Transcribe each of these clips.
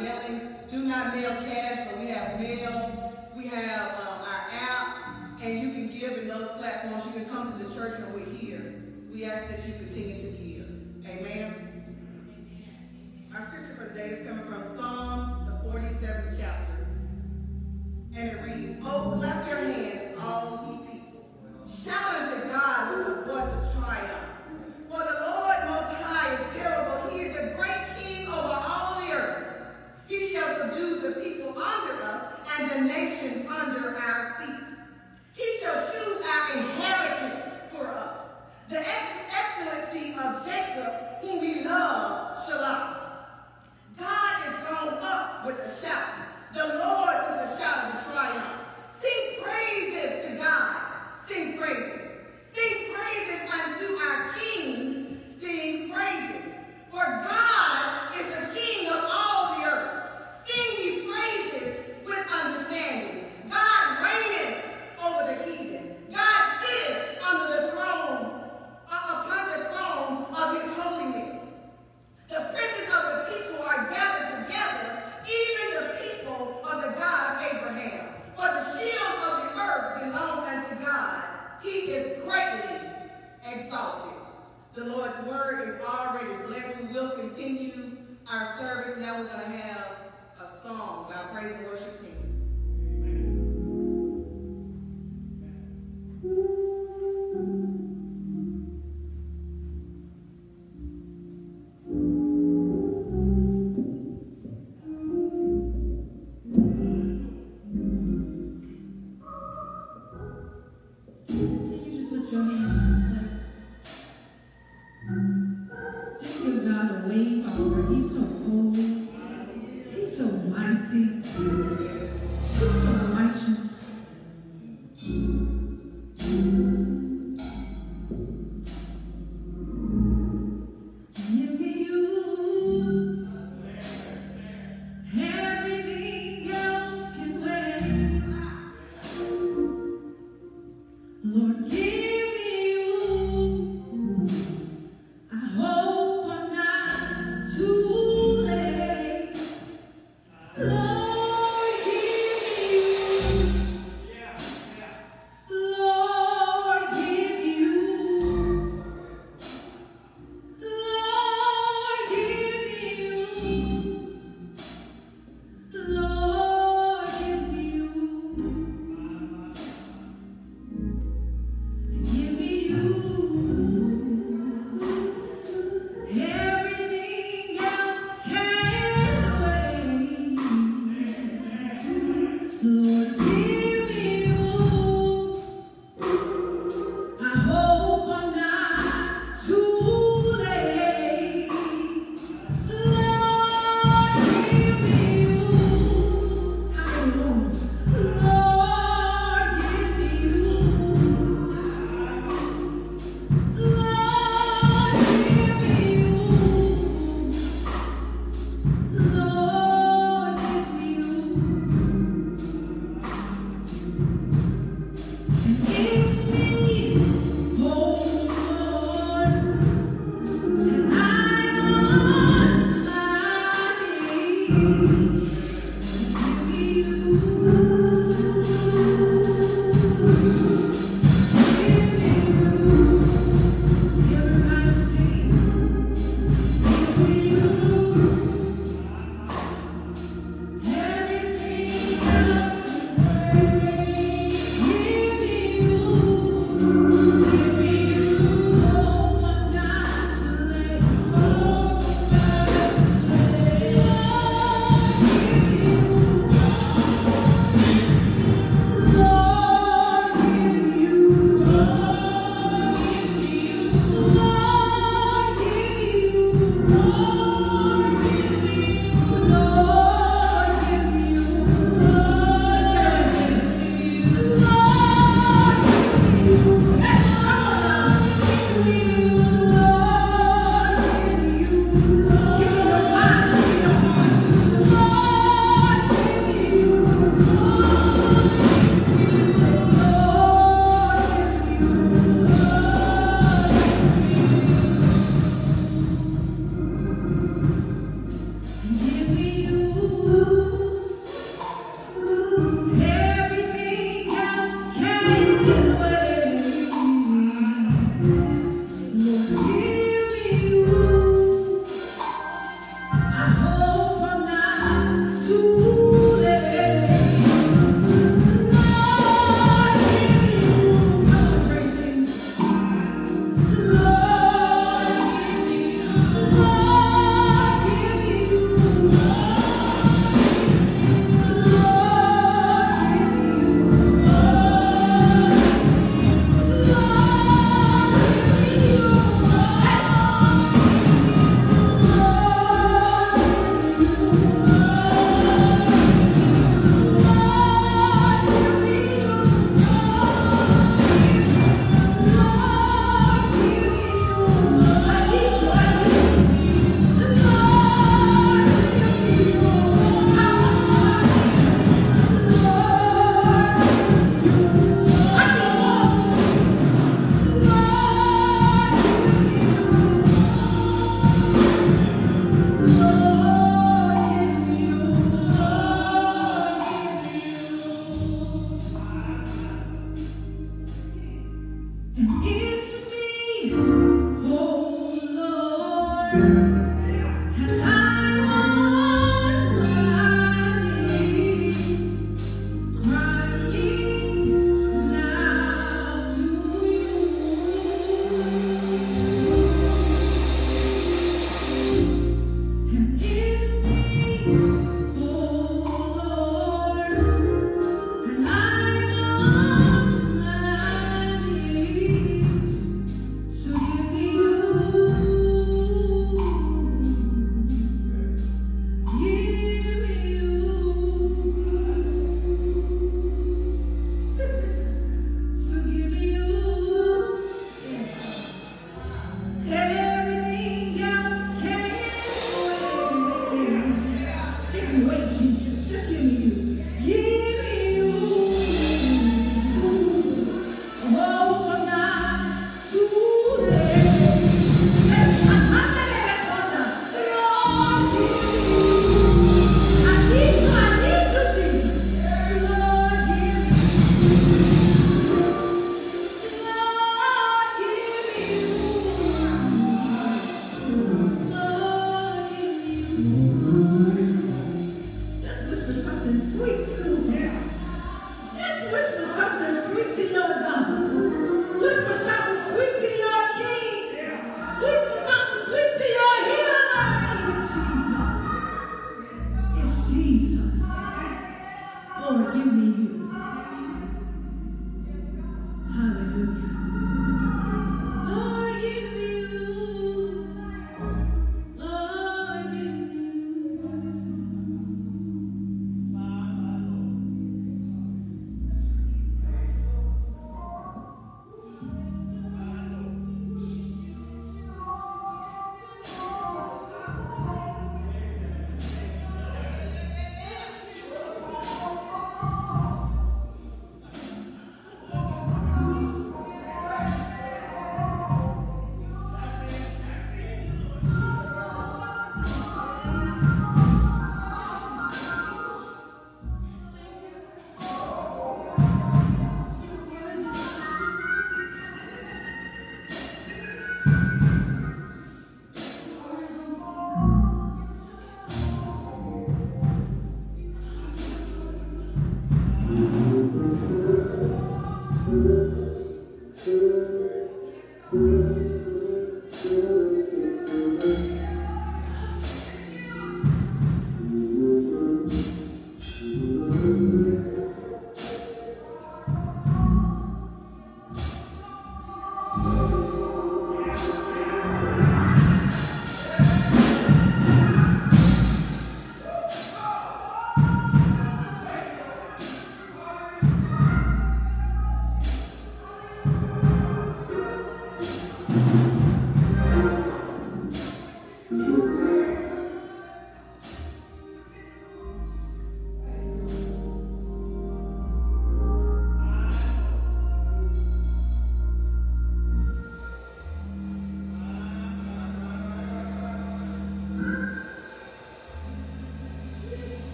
mailing. Do not mail cash, but we have mail. We have our app, and you can give in those platforms. You can come to the church when we're here. We ask that you continue to give. Amen. Our scripture for today is coming from Psalms, the 47th chapter. And it reads, "Oh, clap your hands, all ye people. Shout unto God with the voice of triumph. For the Lord Most High is terrible. He is a great king over all the earth. He shall subdue the people under us and the nations under our feet. He shall choose our inheritance for us, the excellency of Jacob, whom we love, Shalom. God is gone up with a shout, the Lord with a shout of triumph. Sing praises to God. Sing praises. Sing praises unto our King. Sing praises. For God is the King of all the earth. Sing ye praises with understanding. God reigneth over the heathen. God sitteth under the throne, upon the throne of his holiness. The princes of the people are gathered together, even the people of the God of Abraham. For the shields of the earth belong unto God. He is greatly exalted." The Lord's word is already blessed. We will continue our service. Now we're going to have a song by our praise and worship team.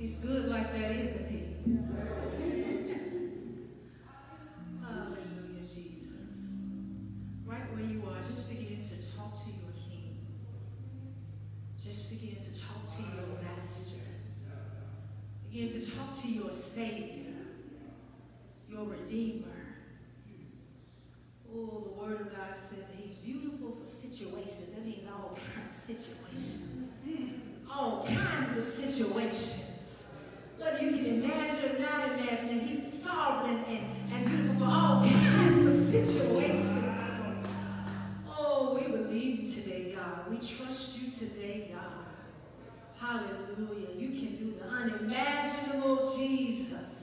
He's good like that, isn't he? Hallelujah, Jesus. Right where you are, just begin to talk to your King. Just begin to talk to your Master. Begin to talk to your Savior, your Redeemer. Oh, the Word of God says that He's beautiful for situations. That means all kinds of situations. All kinds of situations. Whether you can imagine or not imagine, and He's sovereign and beautiful for all kinds of situations. Oh, we believe you today, God. We trust you today, God. Hallelujah. You can do the unimaginable, Jesus.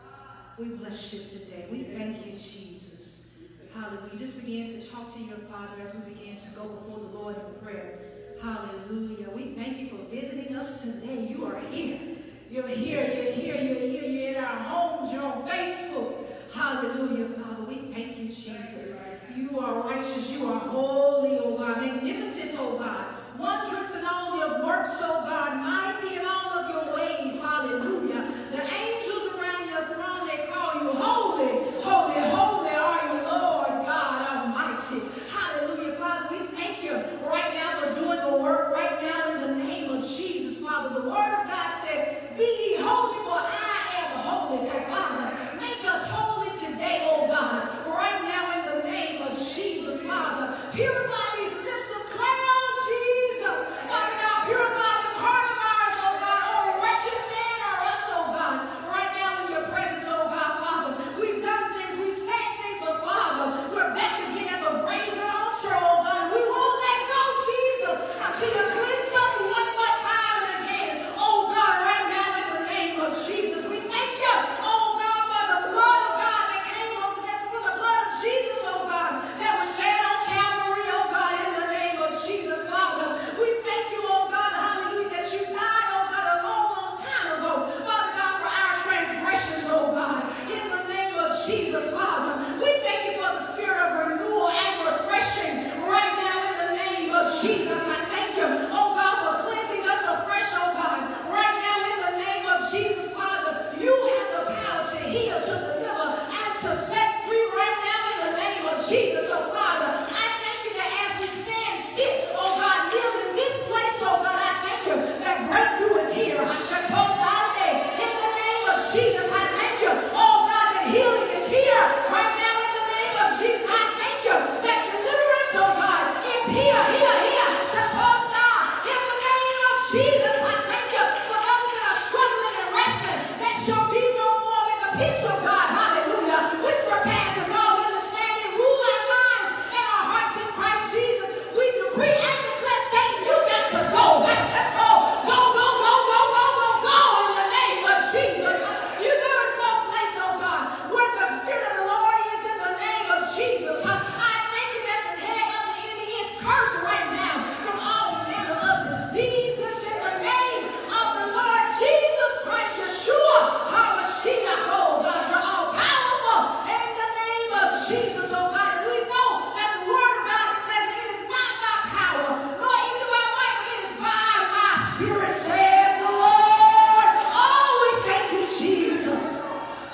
We bless you today. We thank you, Jesus. Hallelujah. Just begin to talk to your Father as we begin to go before the Lord in prayer. Hallelujah. We thank you for visiting us today. You are here. You're here. You're here. You're here. You're in our homes. You're on Facebook. Hallelujah, Father. We thank you, Jesus. You are righteous. You are holy, oh God. Magnificent, oh God. Wondrous in all your works, oh God. Mighty in all of your ways. Hallelujah. The angels around your throne, they call you holy. Holy, holy are you, Lord God Almighty. Hallelujah, Father. We thank you right now for doing the work right now in the name of Jesus, Father. The Word of God says, be ye holy, for I am holy. So, Father, make us holy today, oh God. Right now in the name of Jesus, Father. Purify these lips of clay, oh Jesus. Father God, purify this heart of ours, oh God. Oh, wretched man are us, oh God. Right now in your presence, oh God, Father. We've done things, we've said things, but Father, we're back again at the brazen altar, oh God. We won't let go, Jesus, until you cleanse us one more time and again. Oh God, right now in the name of Jesus, we thank you, oh God, for the blood of God that came over there, for the blood of Jesus, oh God, that was shed on Calvary, oh God, in the name of Jesus, Father. We thank you, oh God, hallelujah, that you died, oh God, a long, long time ago, Father God, for our transgressions, oh God, in the name of Jesus, Father. We thank you for the spirit of renewal and refreshing right now in the name of Jesus. I thank you, oh God, for cleansing us afresh, oh God, right now in the name of Jesus, Father. You have the power to heal, to deliver, and to set free right now in the name of Jesus, oh Father. I thank you that as we stand, sit, oh God, kneel in this place, oh God, I thank you that breakthrough is here. In the name of Jesus, I thank you, oh God, that healing is here right now in the name of Jesus. I thank you that deliverance, oh God, is here, here. In the name of Jesus, I thank you for those that are struggling and wrestling. That shall be no more in the peace of God, hallelujah, which surpasses all understanding. Rule our minds and our hearts in Christ Jesus. We decree and declare, Satan, you got to go. Go, go, go, go, go, go, go in the name of Jesus. There is no place, oh God, where the Spirit of the Lord is in the name of Jesus. I thank you that the head of the enemy is cursed right now from all manner of diseases in the name of the Lord Jesus Christ, Yeshua, HaMashiach, oh God, you're all powerful in the name of Jesus, oh God. And we know that the Word of God declares it is not by power, nor is it by might, but it is by my Spirit, says the Lord. Oh, we thank you, Jesus.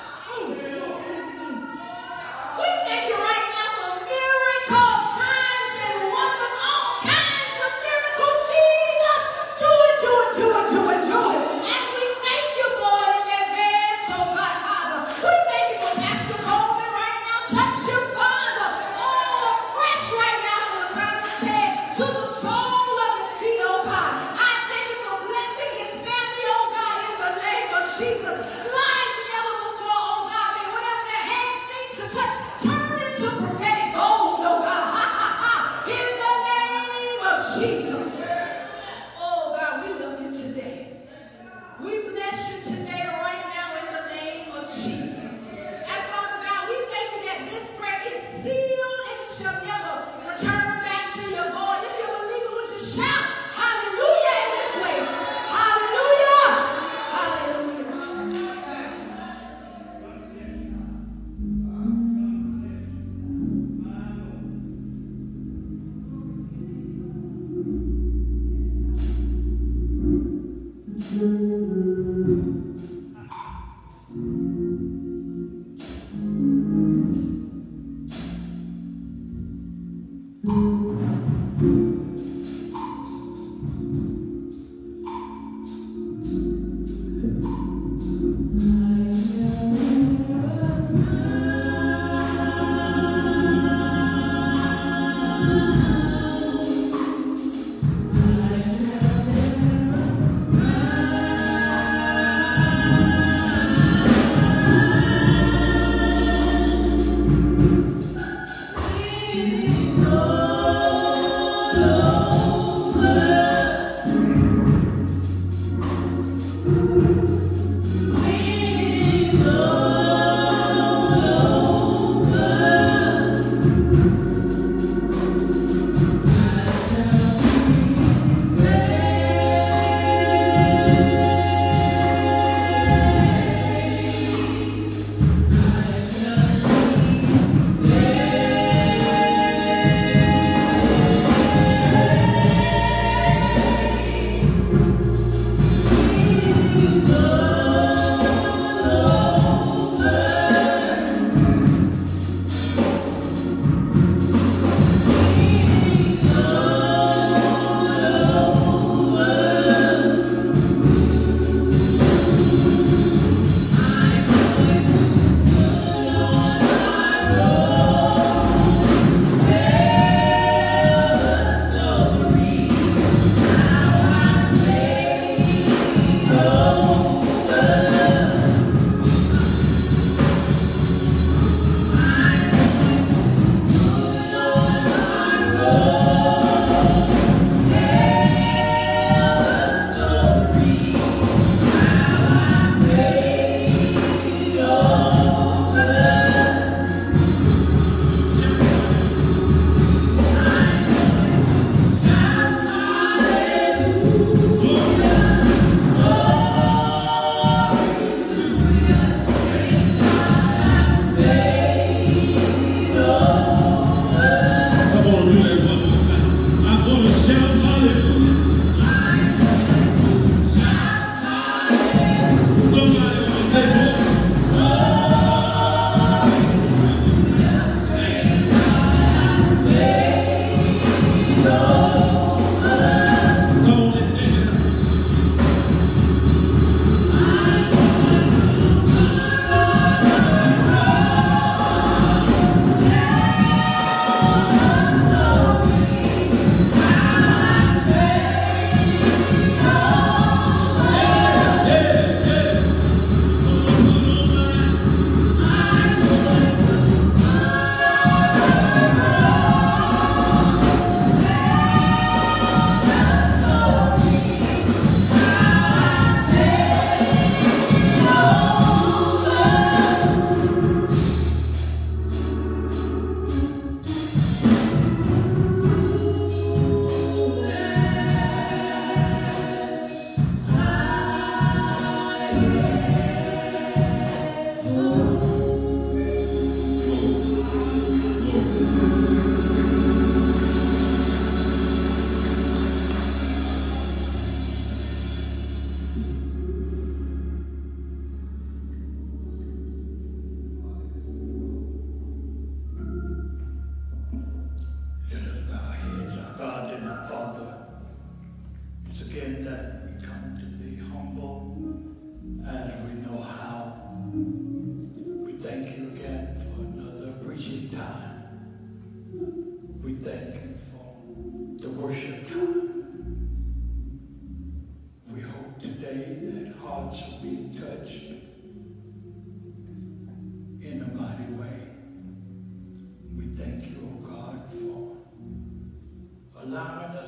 We thank you right now for miracles, signs, and wonders, all kinds of miracles, Jesus. Do it, do it, do it, do it, do it. And we thank you for it in advance, oh God, Father. We thank you for Pastor Coleman right now. Touch him, Father. Oh, fresh right now from the crown of his head to the sole of his feet, oh God. I thank you for blessing his family, oh God, in the name of Jesus. Like never before, oh God. May whatever their hands seem to touch turn into prophetic gold, oh God. In the name of Jesus. Oh God, we love you today. We bless you today right now in the name of Jesus. And Father God, we thank you that this prayer is sealed and it shall never return back to your void. If you believe it, would you shout hallelujah in this place? Hallelujah! Hallelujah. Thank you.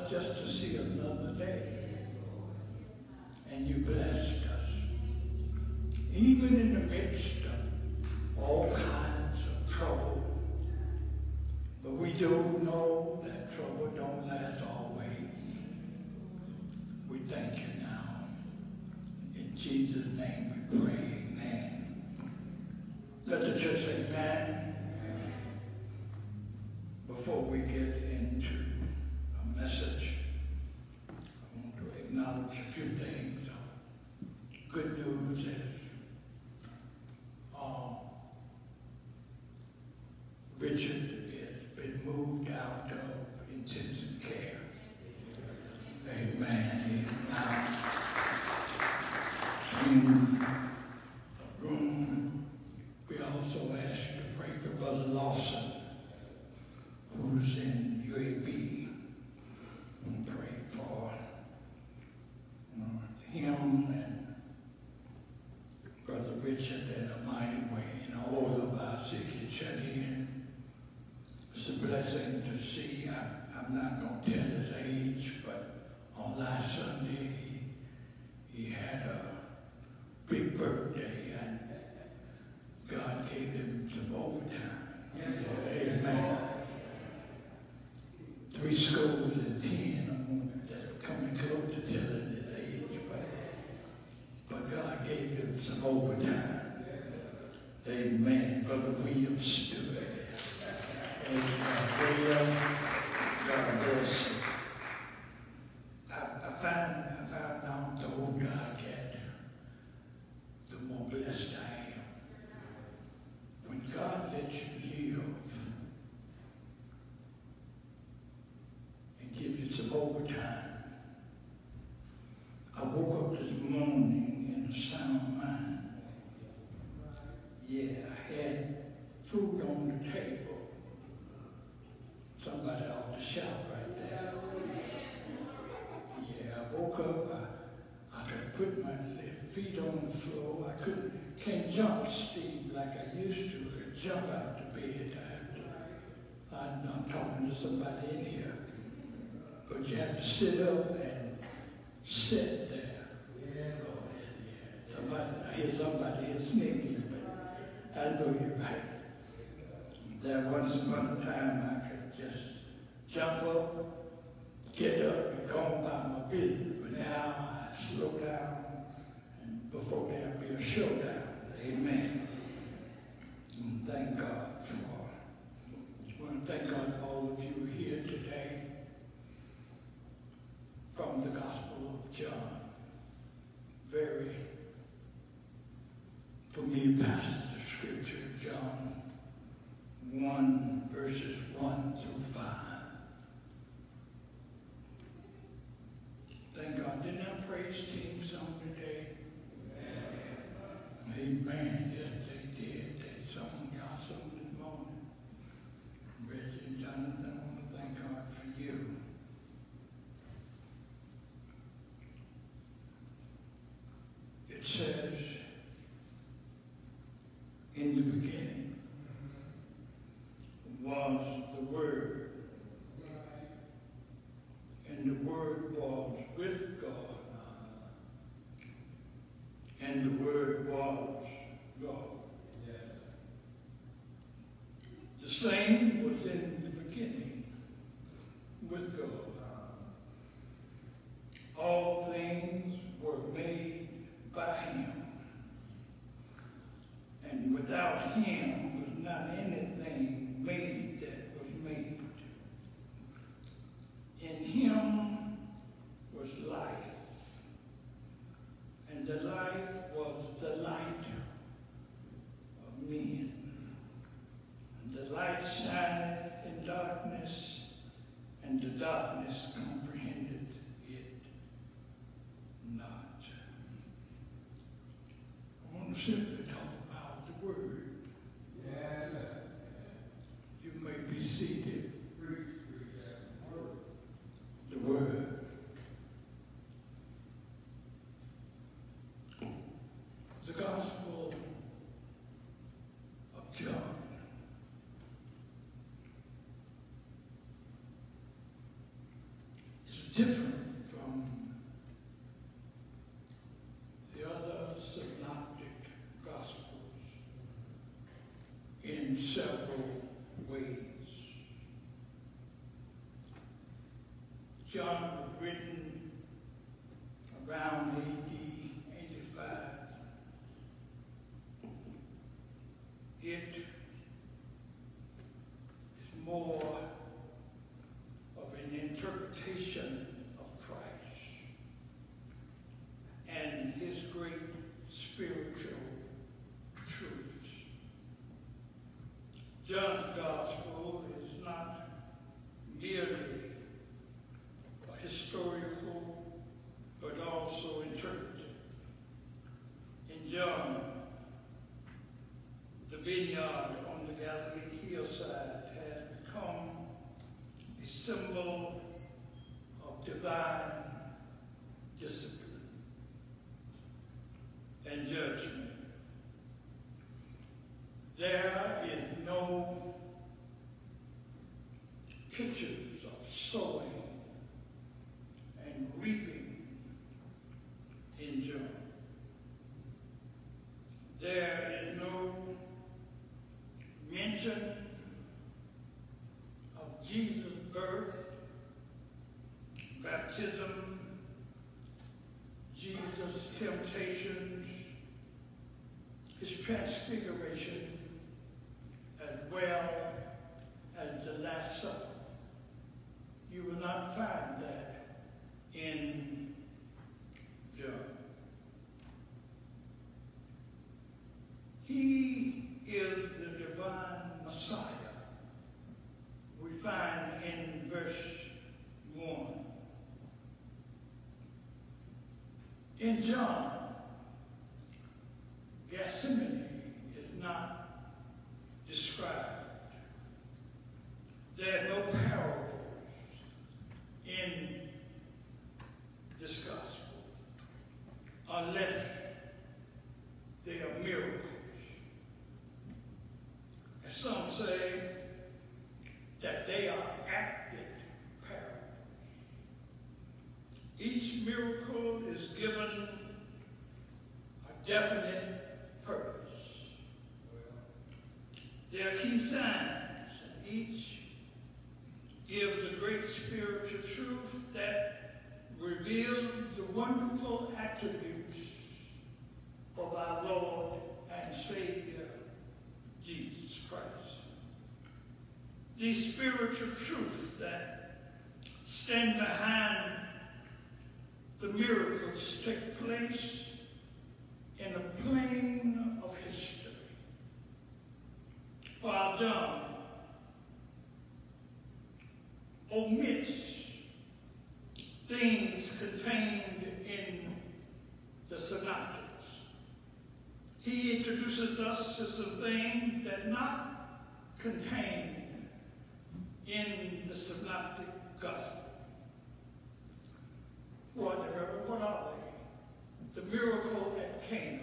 us just to see another day. And you blessed us. Even in the midst of all kinds of trouble. But we do know that trouble don't last always. We thank you now. In Jesus' name we pray, amen. Let the church say amen. Before we get into a message, I want to acknowledge a few things. Good news is Richard has been moved out of intensive care. Amen. He is now in a room. We also ask you to pray for Brother Lawson, who's in UAB. And pray for him and Brother Richard in a mighty way, and all of our sick and shut in. It's a blessing to see. I'm not going to tell his age, but on last Sunday he had a big birthday, and God gave him some overtime. Amen. 3 schools and 10. That's coming close to telling his age, but God gave him some overtime. Amen. Brother William stood. Amen. William, God bless you. I found out the older I get, the more blessed I am. When God lets you live and give you some overtime. I woke up this morning in a sound mind. Yeah, I had food on the table. Somebody ought to shout right there. Yeah, I woke up, I could put my feet on the floor. I can't jump, Steve, like I used to. I could jump out the bed. I'm talking to somebody in here. But you have to sit up and sit there. Oh, yeah. I hear somebody here sneaking, but I know you're right. There once upon a time I could just jump up, get up, and come about my business. But now I slow down, and before there'll be a showdown. Amen. And thank God I want to thank God for all of you here today from the Gospel of John. Very familiar passage of Scripture, John 1, verses 1 through 5. Thank God. Didn't our praise team song today? Amen. Amen. Yes, they did. They sung y'all song this morning. Reggie and Jonathan, I want to thank God for you. It says, in the beginning was the Word, and the Word was with God, and the Word was God. The same was in the beginning with God. All things were made by Him, and without Him was not anything made that was made. In Him was life, and the life was the light of men. And the light shineth in darkness, and the darkness comprehended it not. I want to simply talk about the Word. You may be seated. The Word. The Gospel of John. It's different from the other synoptic gospels in several ways. John was written around AD 85. It is more of an interpretation of Christ and his great spiritual truths. John's gospel is not merely historical, but also interpretive. In John, the vineyard on the Galilee hillside has become a symbol of divine discipline and judgment. There is no pictures of sowing and reaping in John. There is no mention of Jesus' birth, baptism, Jesus' temptations, his transfiguration, as well as the Last Supper. You will not find that in John. He is the divine Messiah we find in verse 1. In John, Gethsemane is not described. There are no parables in this gospel unless they are miracles. And some say that they are acted parables. Each miracle is given a definite purpose. There are key signs, and each gives a great spiritual truth that reveals the wonderful attributes of our Lord and Savior, Jesus Christ. These spiritual truths that stand behind the miracles take place in a plane of history. While John omits things contained in the synoptics, he introduces us to some things that are not contained in the synoptic gospel. What are they? The miracle at Cana,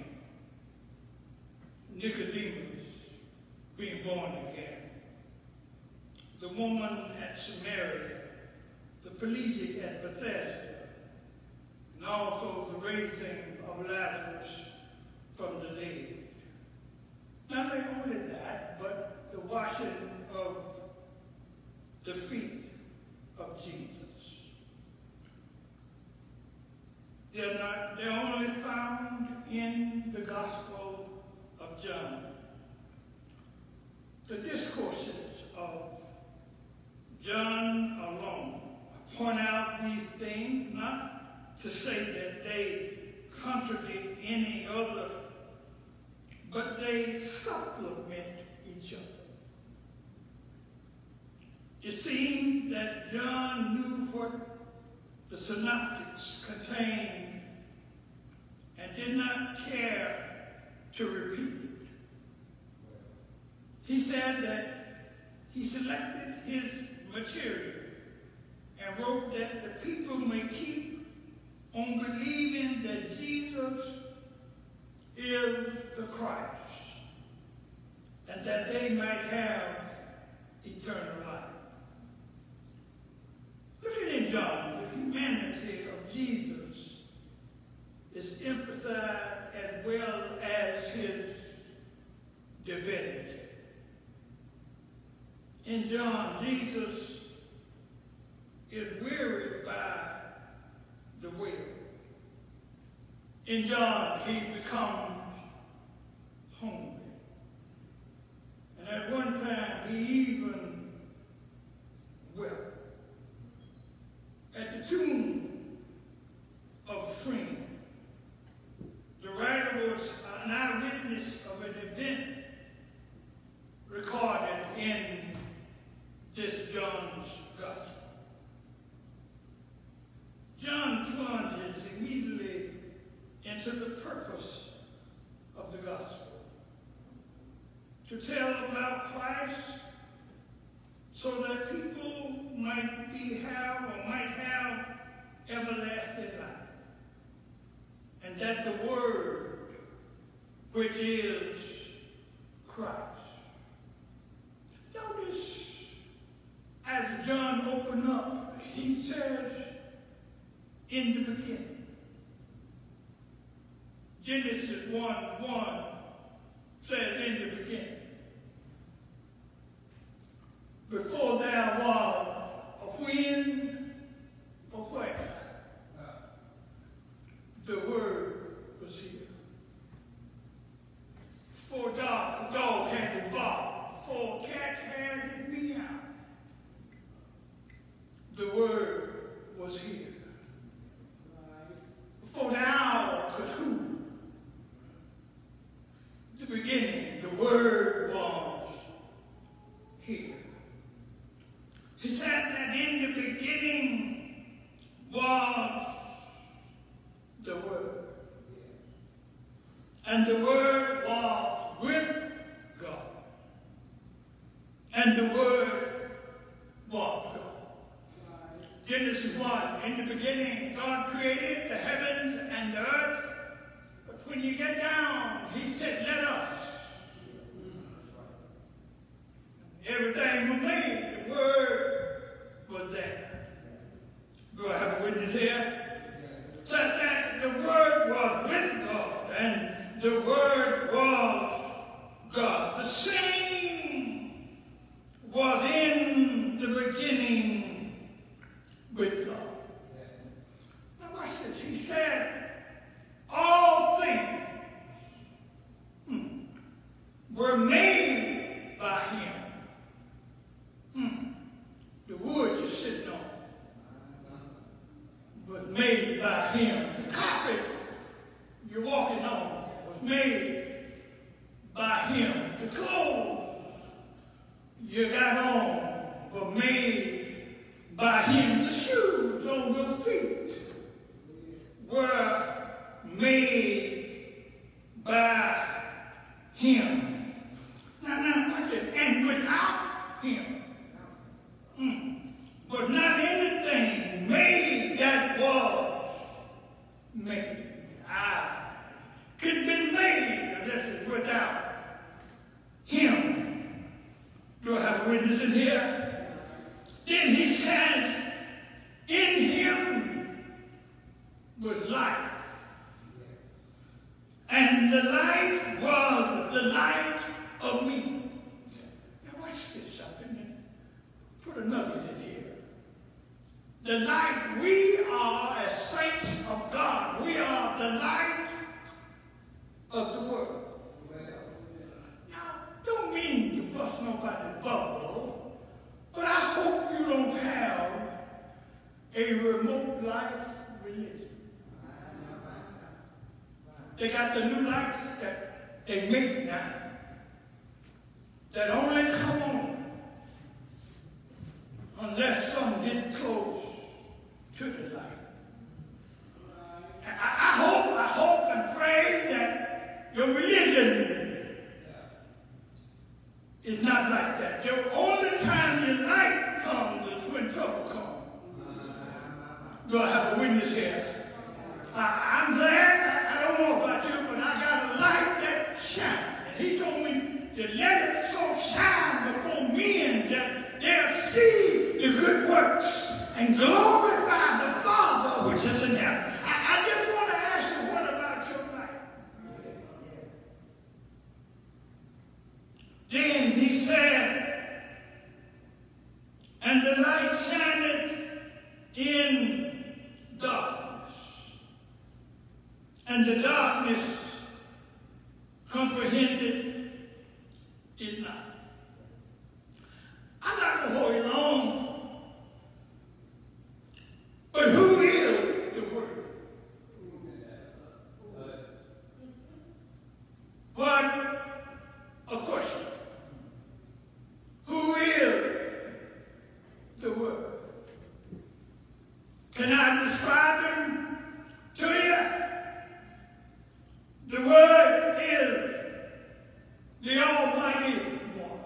Nicodemus being born again, the woman at Samaria, the paralytic at Bethesda, and also the raising of Lazarus from the dead. Not only that, but the washing of the feet of Jesus. They're only found in the Gospel of John. The discourses of John alone point out these things, not to say that they contradict any other, but they supplement each other. It seems that John knew what the synoptics contained and did not care to repeat it. He said that he selected his material and wrote that the people may keep on believing that Jesus is the Christ and that they might have eternal life. Looking in John, the humanity in John, he becomes hungry. And at one time, he even wept. At the tomb of a friend, the writer was an eyewitness of an event recorded in this John's Gospel. John plunges immediately into the purpose of the Gospel, to tell about Christ so that people might have everlasting life. And that the Word, which is Christ. Notice, as John opened up, he says, in the beginning. Genesis 1:1 says, in the beginning. Before there was a when, a where. The Word was here. Before dog had it bark, before cat had it meow. The Word was here. Before the owl could hoot, the beginning, the Word was here. He said that in the beginning was the Word. And the Word was with God. And the Word was God. Genesis 1, in the beginning, God created the heavens and the earth. But when you get down, he said, let us. Everything was made. The Word was there. Do I have a witness here? So that the Word was with God, and the Word was God. The same was in the beginning with God. Now watch this. He said, all things were made by him. The wood you're sitting on was made by him. The carpet you're walking on was made by him. The clothes you got on were made by him. The shoes on your feet were made by him. Now, watch it. And without him was not anything made that was made. Could have been made. This is without him. Do I have a witness in here? Then he says, in him was life. And the life was the light of me. Now watch this something. Put a nugget in here. The light, we are as saints of God. We are the light of the world. Now, don't mean to bust nobody's bubble, but I hope you don't have a remote life religion. They got the new lights that they make now that only come on unless some get close to the light. And I hope and pray that your religion is not like that. The only time your light comes is when trouble comes. Do I have a witness here? I'm glad, I don't know about you, but I got a light that shines. And he told me to let it so shine before men that they'll see the good works and glorify the Father which is in heaven. I just want to ask you, what about your light? Then he said, and the light shineth in darkness, and the darkness comprehended it not. I'm not going to hold you long, but who is the Word? What a question. Who is the Word? Can I describe him to you? The Word is the Almighty One.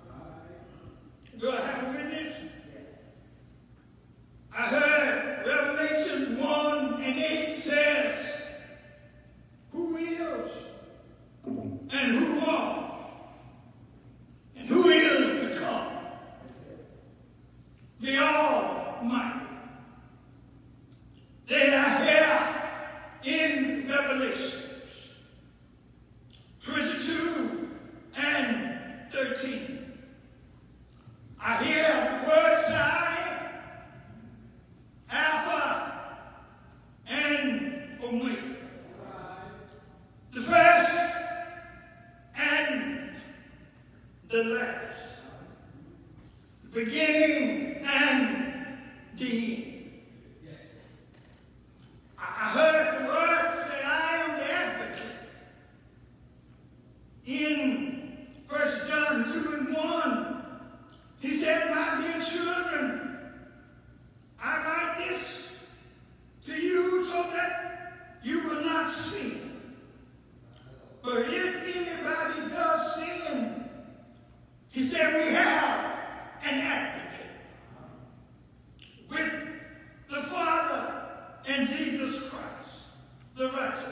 Do I have a witness? I heard Revelation 1:8 says, who is and who was and who is to come? The Almighty. They are here in Revelations 22 and 13. I hear the word sign, Alpha and Omega. The first and the last. The beginning and the end. I heard the word say, I am the advocate. In 1 John 2:1, he said, my dear children, I write this to you so that you will not sin. But if anybody does sin, he said, we have an advocate with the Father and Jesus Christ, the righteous.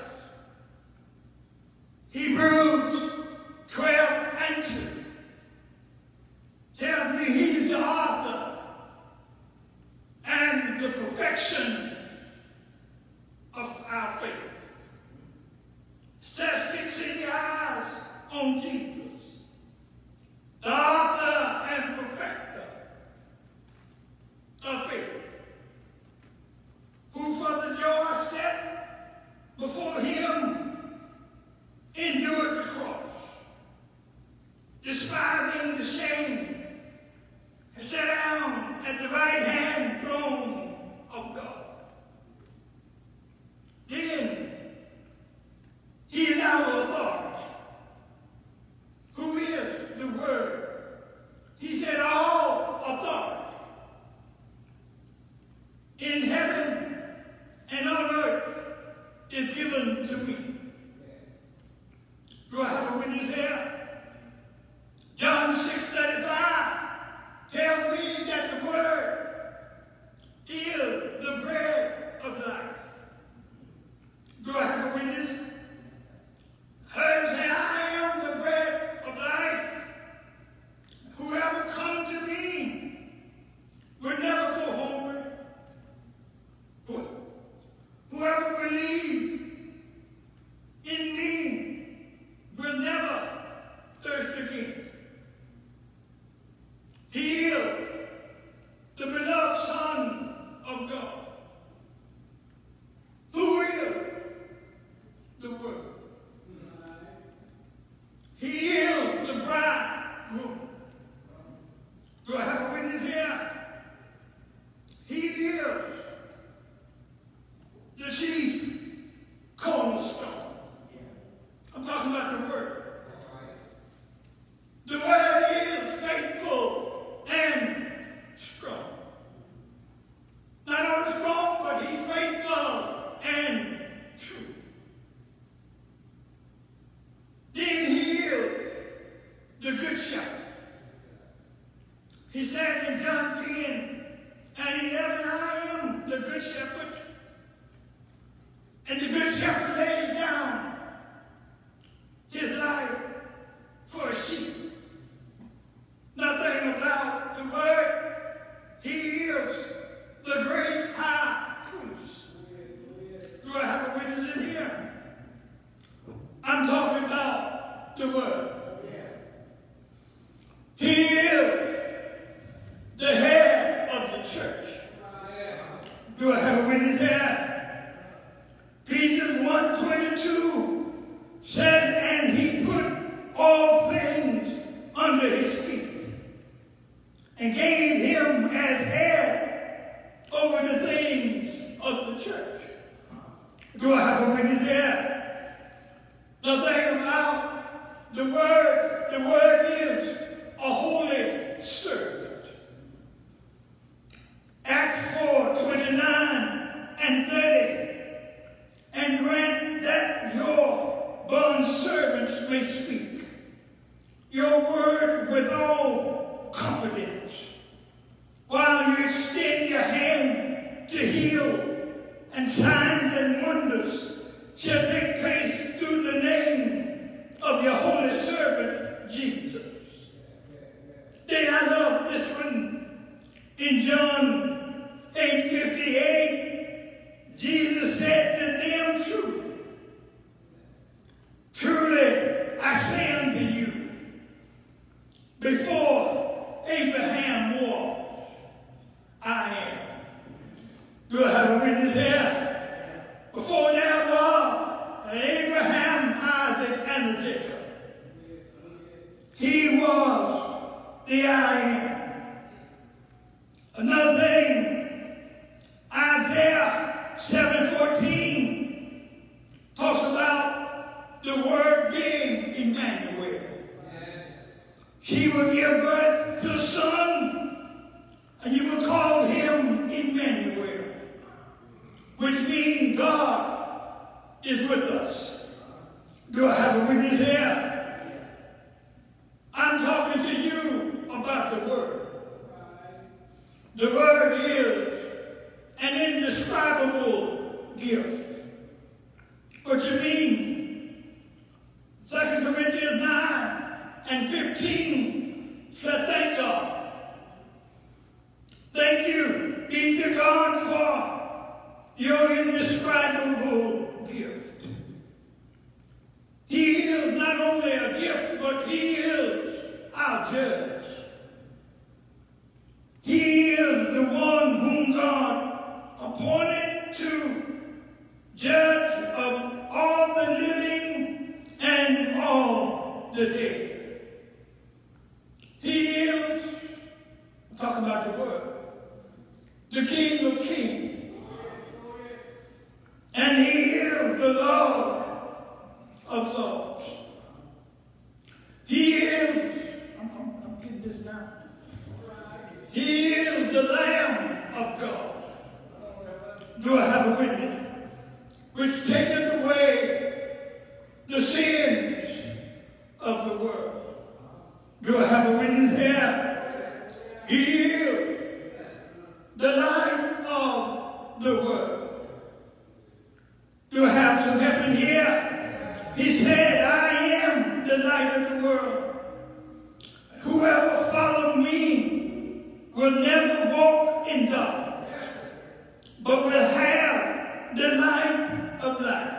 Hebrews 12:2 tells me he's the author and the perfection of our faith. It says, fixing your eyes on Jesus, the author and perfecter of faith, who for the joy set before him endured the cross, despising the shame, and sat down at the right hand throne of God. Then he is our authority. Who is the Word? He said, all authority in heaven and on earth is given to me. Do I have a witness here? John 6:35 tells me that the Word is the bread of life. Do I have a witness? Heard say, I am the bread of life. Whoever comes to me will never go hungry. Whoever believes in me will never thirst again. He is the beloved Son of God. Who is the Word? He is the bridegroom. Do I have a witness here? He is the chief cornerstone. I'm talking about the Word. The Word is faithful and strong. Not only strong, but he's faithful and true. Then he is the good shepherd. He said in John 10:11, I am the good shepherd. And the good shepherd laid down his life for a sheep. Nothing about the Word. He is the great high priest. Do I have a witness in here? I'm talking about the Word. He is the head of the church. Do I have a witness here? Ephesians 1:22 Do I have a witness here? The thing about the word is a holy servant. Acts 4:29 and 30. And grant that your bond servants may speak your word with all confidence, while you extend your hand to heal, and signs and wonders shall take place through the name of your holy servant, Jesus. Then I love this one. In John 8:58, Jesus said to them, truly I say unto you, before Abraham was, I am. Do I have a witness here? Before there was Abraham, Isaac, and Jacob, he was the I am. Another thing, Isaiah 7:14 talks about the word being Emmanuel. She will give birth to a son, and you will call him Emmanuel, which means God is with us. Do I have a witness here? I'm talking to you about the word. The word is an indescribable gift. What you mean? 2 Corinthians 9:15 said, thank God. Thank you be to God for your indescribable gift. He is not only a gift, but he is our judge. He is the one whom God appointed to judge of all the living and all the dead. He is, I'm talking about the word, the King of Kings. And he is the Lord of Lords. He is, I'm getting this down. He is the Lamb of God. Do I have a witness? Which taketh away the sins of the world. Do I have a witness here? He is the light of the world. Do I have some help in here? He said, I am the light of the world. Whoever follows me will never walk in darkness, but will have the light of life.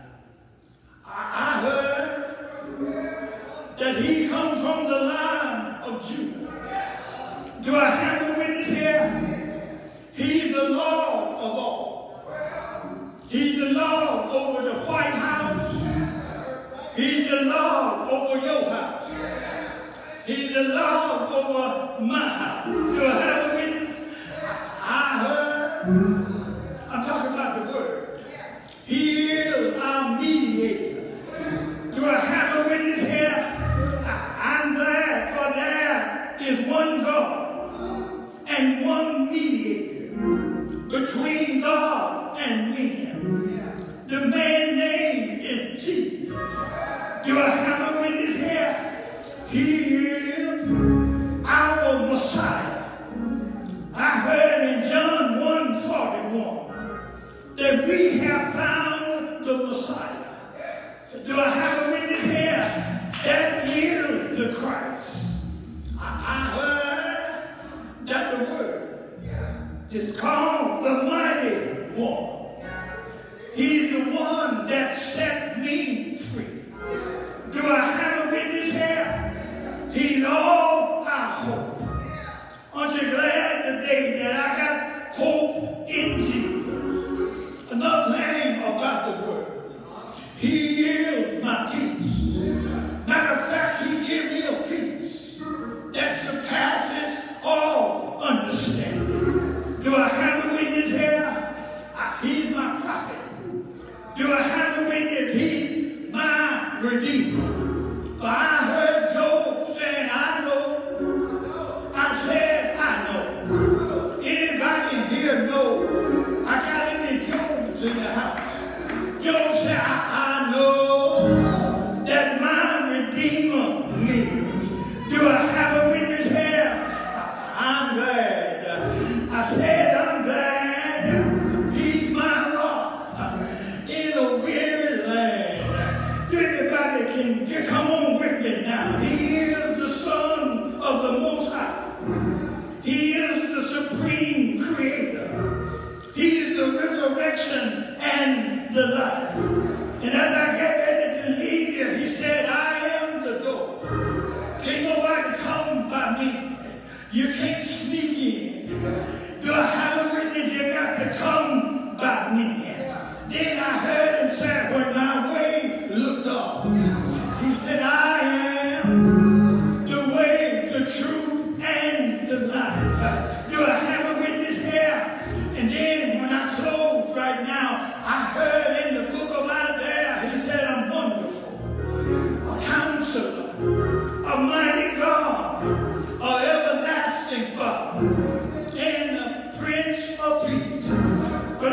I heard that he comes from the line of Judah. Do I have a witness here? He's the Lord of all. He's the Lord over the White House. He's the Lord over your house. He's the Lord over my house. Do I have a witness? I heard. I'm talking about the word. He is our mediator. Do I have a witness here? I'm glad, for there is one God and one mediator between God and men. The man name is Jesus. Do I have a witness here? He is our Messiah. I heard in John 1:41 that we have found the Messiah. Do I have a witness here? That is the Christ. I heard that the word is called the Mighty One. He's the one that set me free. Do I have a witness here? He's all our hope. Aren't you glad today that I got hope in Jesus? Another thing about the word, he is my peace. Matter of fact, he gives me a peace that surpasses all understanding. Do I have a witness here? He's my prophet. Do I have a witness? He's my Redeemer. For I heard Job saying, I know. I said, I know. Anybody here know? I got any Jobs in the house. Job said, I know that my Redeemer lives. Do I have a witness here? I'm glad. I said, I'm glad. He's my rock in a weary land. Do anybody can come on with me now? He is the Son of the Most High. He is the supreme creator. He is the resurrection and the life. And as I get ready to leave here, he said, I am the door. Can't nobody come by me. You can't sneak in. Do I have a witness? You got to come by me. Then I heard him say, when my way looked off, he said, I am the way, the truth, and the life. Do I have a witness here? And then when I close right now, I heard in the book of Isaiah, he said, I'm wonderful, a counselor, a mighty God, a everlasting Father, and a Prince of Peace. But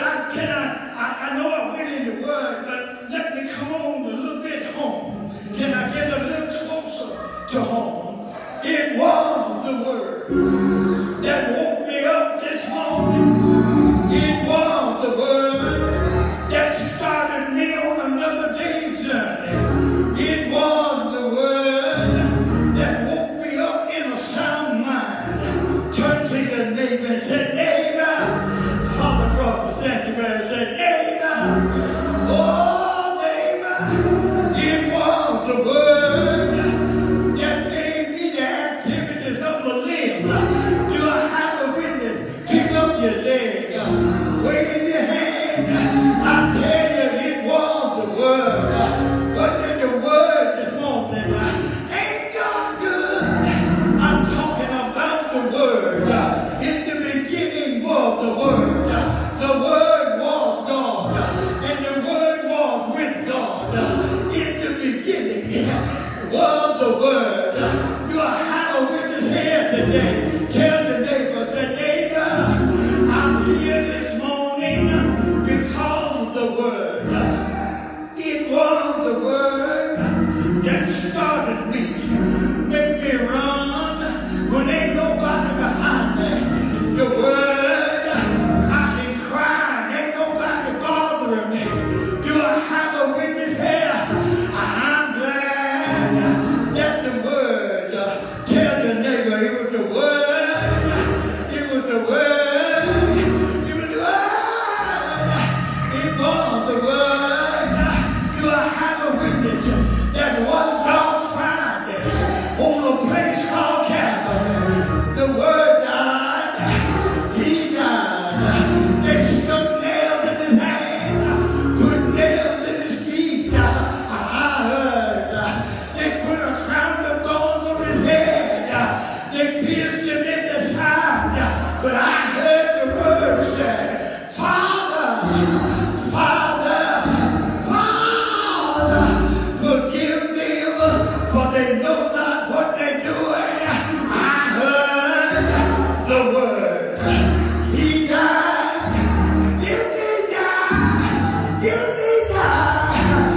I know I went in the Word, but let me come on a little bit home. Can I get a little closer to home? It was the Word that woke me up this morning. It was the Word that started me on another day's journey. It was the Word that woke me up in a sound mind. Turn to your neighbor and say, neighbor, all across the sanctuary, say, neighbor, oh neighbor, it was the Word that gave me the activities of a limb. Do I have a witness? Pick up your leg, wave your hand. I tell you, it was the Word. What did the Word this morning? Ain't God good? I'm talking about the Word. In the beginning was the Word. The Word was God, and the Word was with God. In the beginning was the Word. Do I have a witness here today? Tell the neighbor, say, neighbor, I'm here this morning because of the Word. It was the Word that started me, made me run when ain't nobody behind me. The Word, I can cry, ain't nobody bothering me. Do I have a witness here? I'm glad that the Word, tell the neighbor, it was the Word, it was the Word, it was the Word, it was the Word. Do I have a witness that one dog Friday on a place called Calvary, the Word died, he died. They stuck nails in his hand, put nails in his feet. I heard they put a crown of thorns on his head. They pierced him in the side. But I heard the Word say, Father, Father, Father, forgive them, for they know not what they're doing. I heard the Word. He died. Did he die? Did he die?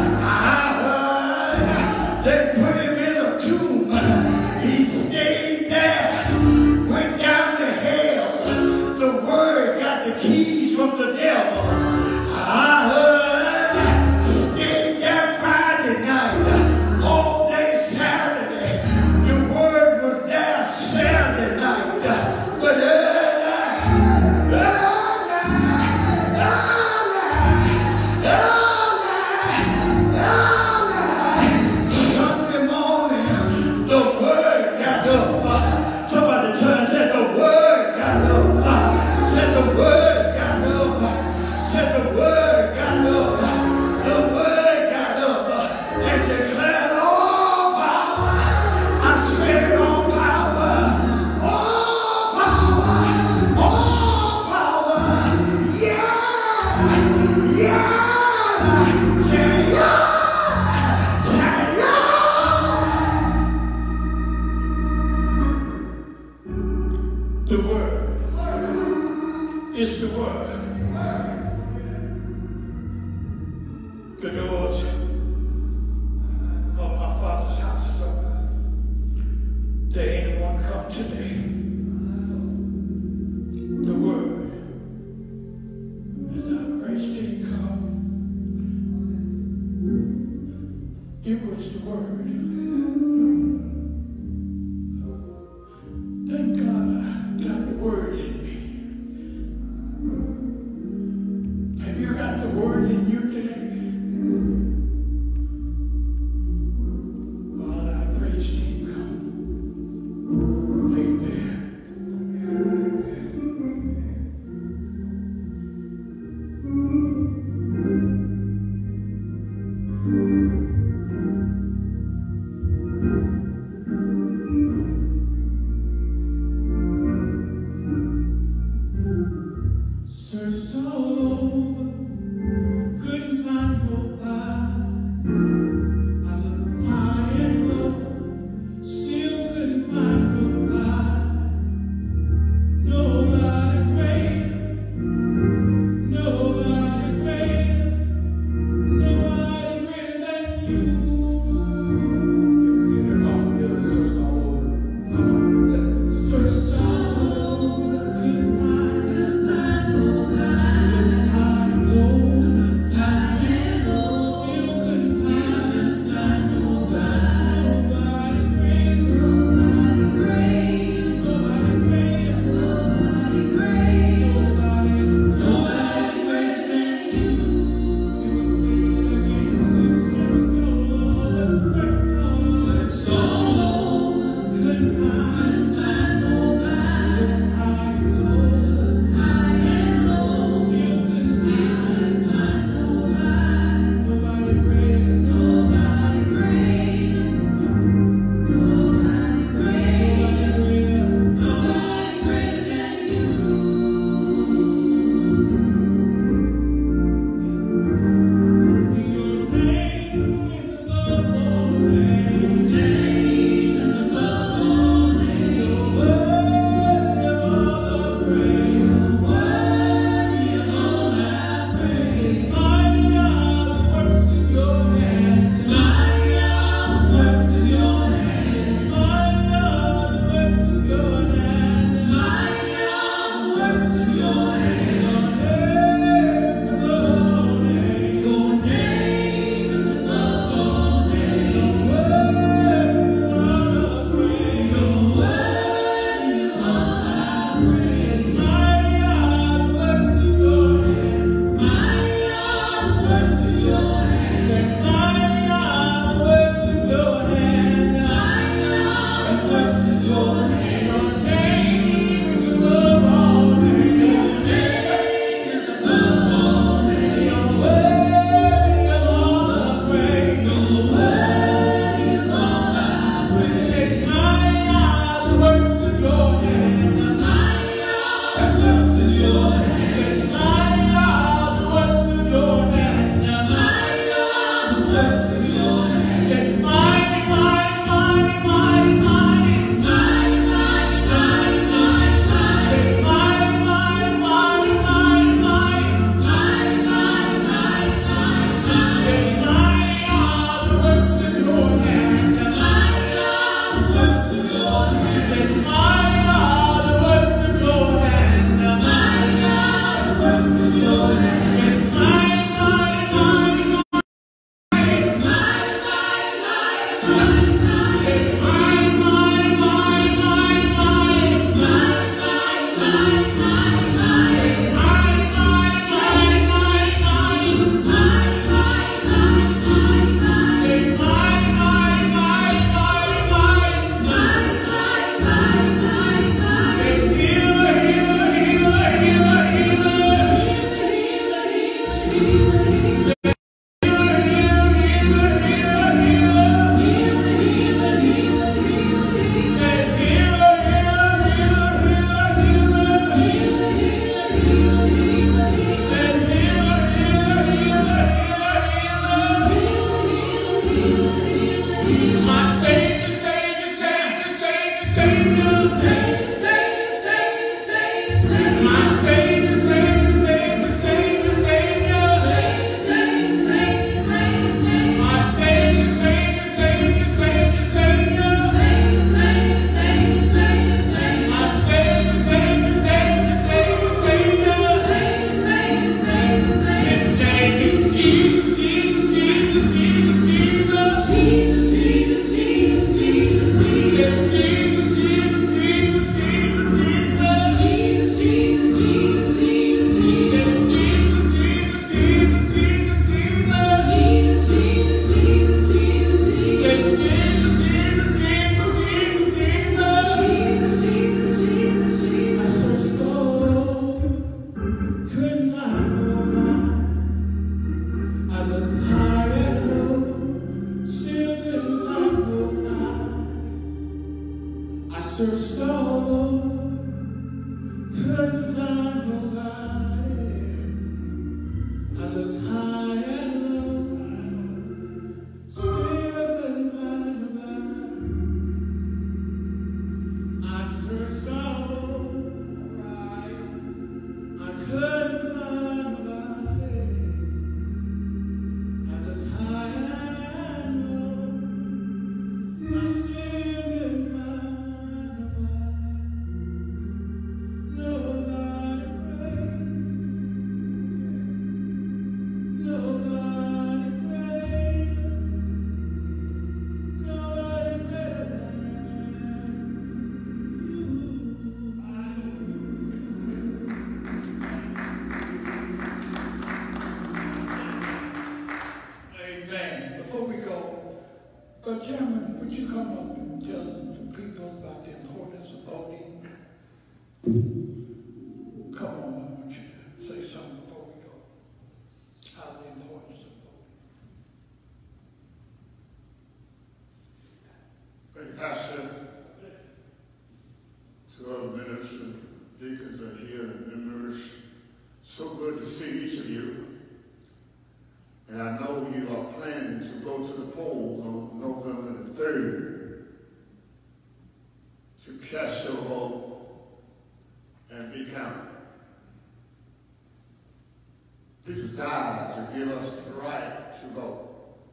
I heard they put him in a tomb. He stayed there, went down to hell. The Word got the keys from the devil. I heard stayed there Friday night, all day Saturday. The Word was there Saturday night. But Sunday morning, the Word got up. Somebody turn and said, the Word got up. Said the Word got up. Said the Word got up. The Word got up and declared all power. I said all power. All power. All power. Yeah. Yeah. the doors of my Father's house is open. There ain't one come today. The word as our praise team come. It was the word. Thank God I got the word in me. Have you got the word in you today? While our praise team come. Amen. Pastor, to other ministers, deacons are here, and members, so good to see each of you. And I know you are planning to go to the polls on November the 3rd to cast your vote and be counted. Jesus died to give us the right to vote.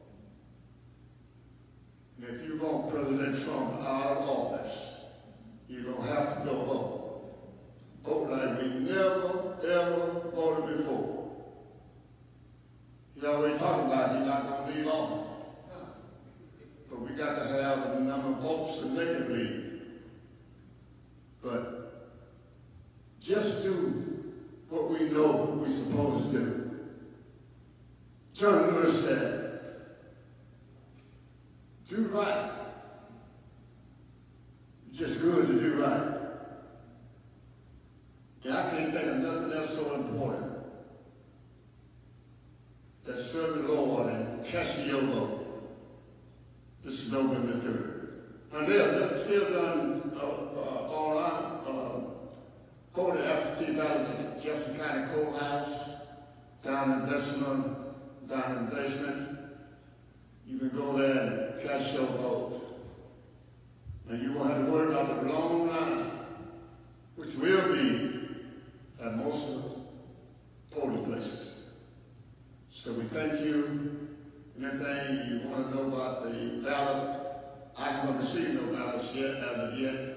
And if you want President Trump out of office, you're going to have to go vote. Vote like we never, ever voted before. He's already talking about he's not going to leave office. But we got to have a number of votes so they can leave. But just do what we know we're supposed to do. John Lewis said, do right. It's just good to do right. And I can't think of nothing else so important that serve the Lord and cast your vote. This is November 3rd. And they're still done online, voting absentee ballot at Jefferson County Courthouse, down in Bessemer, down in the basement. You can go there and cast your vote. And you won't have to worry about the long line, which will be at most of the polling places. So we thank you. Anything you want to know about the ballot, I haven't received no ballots yet, as of yet.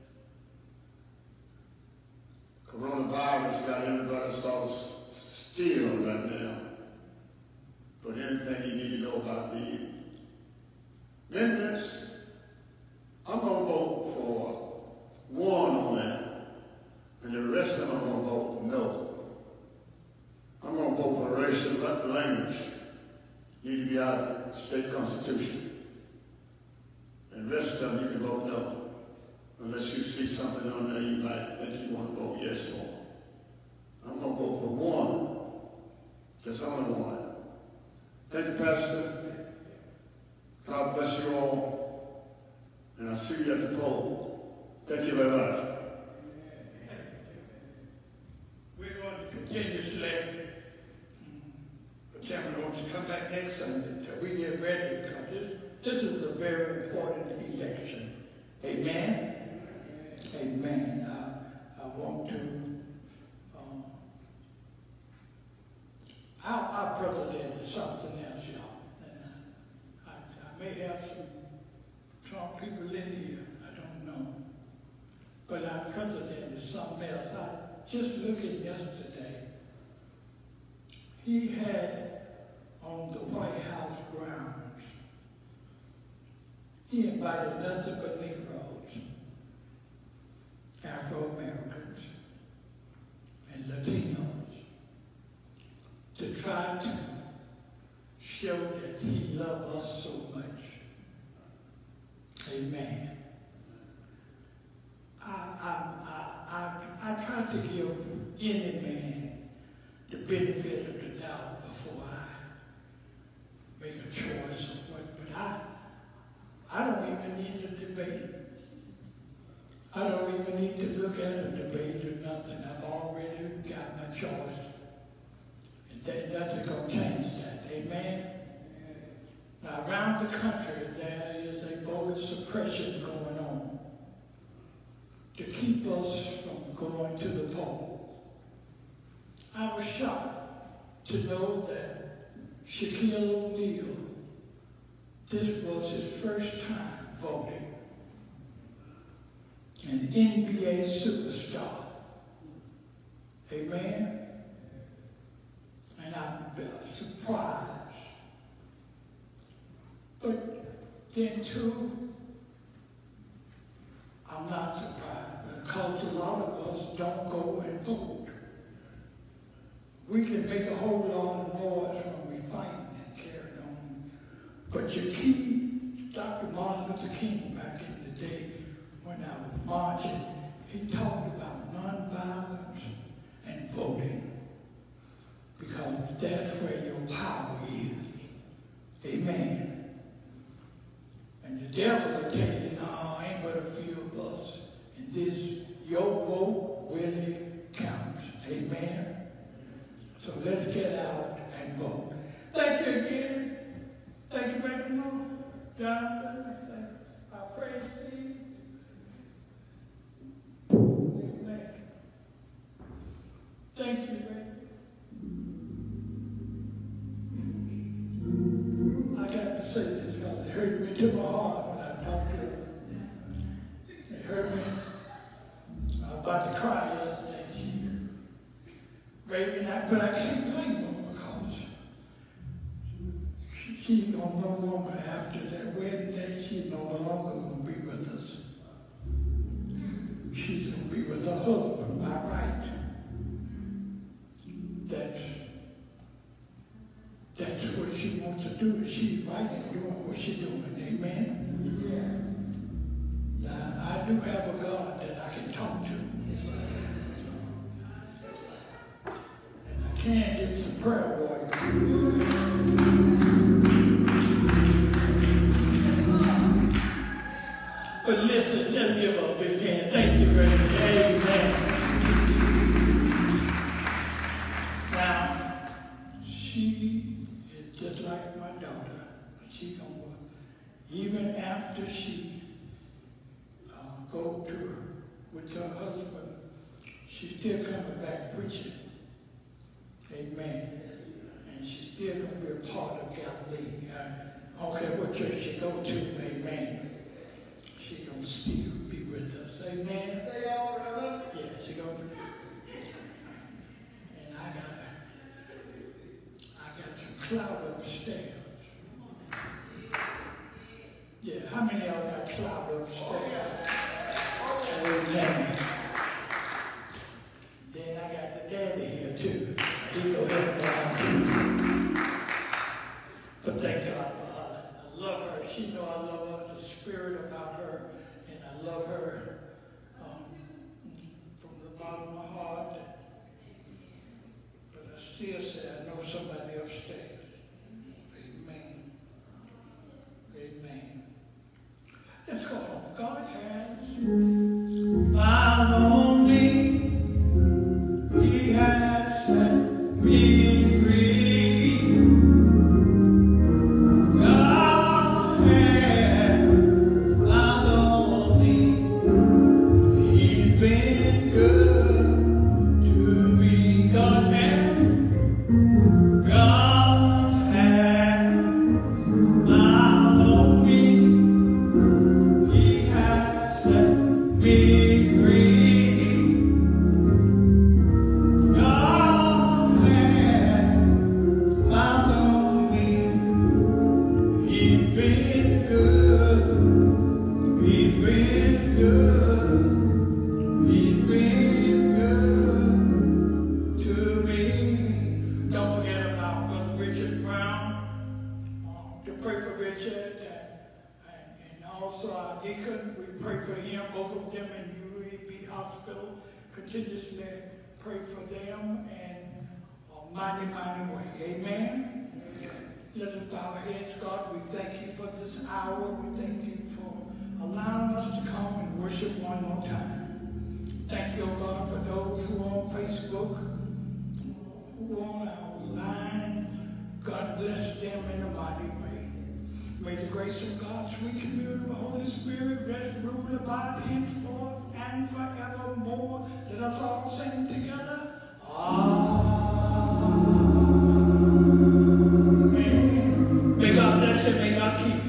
Coronavirus got everybody sort of still right now. But anything you need to know about the amendments, I'm going to vote for one on that, and the rest of them I'm going to vote no. I'm going to vote for racial language. Need to be out of the state constitution. And the rest of them you can vote no, unless you see something on there you might think you want to vote yes for. I'm going to vote for one, just only one. Thank you, Pastor. God bless you all. And I'll see you at the poll. Thank you very much. We're going to continuously, but Chairman wants to come back next Sunday until we get ready, because this is a very important election. Amen? Amen. I want to, our president is something else, y'all. I may have some Trump people in here, I don't know. But our president is something else. I just looking yesterday, he had on the White House grounds, he invited nothing but Negroes, Afro-Americans, and Latinos to try to show that he loved us so much. Amen. I try to give any man the benefit of the doubt before I make a choice of what, but I don't even need a debate. I don't even need to look at a debate or nothing. I've already got my choice. And nothing's going to around the country there is a voter suppression going on to keep us from going to the poll. I was shocked to know that Shaquille O'Neal, this was his first time voting, an NBA superstar. Amen? And I'm surprised. But then too, I'm not surprised because a lot of us don't go and vote. We can make a whole lot of noise when we fight and carry on. But you keep Dr. Martin Luther King back in the day when I was marching, he talked about nonviolence and voting because that's where your power is. Amen. And the devil will tell you, no, ain't but a few of us. And this, your vote really counts. Amen. So let's get out and vote. Thank you again. Thank you, Brother Jonathan. I praise thee. Amen. Thank you, baby. I got to say this because it hurt me to my heart when I talked to her. It hurt me. I was about to cry yesterday. But I can't blame her because she's no longer, after that wedding day, she's no longer going to be with us. She's going to be with her husband by right. That's what she wants to do. She's right in doing what she's doing. Amen? Yeah. Now, I do have a God that I can talk to. Can get some prayer warriors. But listen, let's give a big hand. Thank you very much. Amen. Now, she is just like my daughter. She's going to, even after she go to with her husband, she's still coming back preaching. Amen. And she's still going to be a part of Galilee. I don't care what church she go to. Amen. She's going to still be with us. Amen. Say all, brother. Yeah, she's going to. And I got some cloud upstairs. Yeah, how many of y'all got cloud upstairs? Amen. Then I got the daddy here too. He go help me out too. But thank God for her. I love her. She know I love her, the spirit about her, and I love her from the bottom of my heart. But I still say I know somebody upstairs. Amen. Amen. Let's go home. God has found on me. He has set me free. God has found on me. He's been good to me. God has found on me. He has set me free. Continuously pray for them in a mighty, mighty way. Amen? Let us bow our heads. God, we thank you for this hour. We thank you for allowing us to come and worship one more time. Thank you, God, for those who are on Facebook, who are on our line. God bless them in a mighty way. May the grace of God, sweet communion of the Holy Spirit, rest, rule, abide henceforth and forevermore. Let us all sing together. Amen. May God bless you. May God keep you.